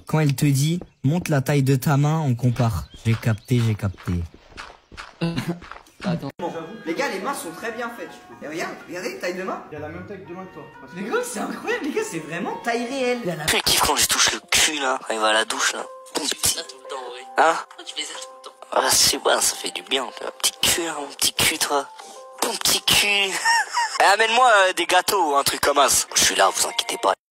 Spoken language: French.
quand elle te dit monte la taille de ta main, on compare. J'ai capté, j'ai capté. Attends. Les gars, les mains sont très bien faites. Et regarde, regardez, taille de main. Il y a la même taille de main que toi. Les gars, c'est incroyable, les gars, c'est vraiment taille réelle. Je kiffe quand je touche le cul là, quand il va à la douche là. Tu fais ça tout le temps, oui. Hein? Tu fais ça tout le temps. Ah, je sais pas, ça fait du bien. Un petit cul, hein, mon petit cul, toi. Ton petit cul. Eh, amène-moi des gâteaux ou un truc comme ça. Je suis là, vous inquiétez pas.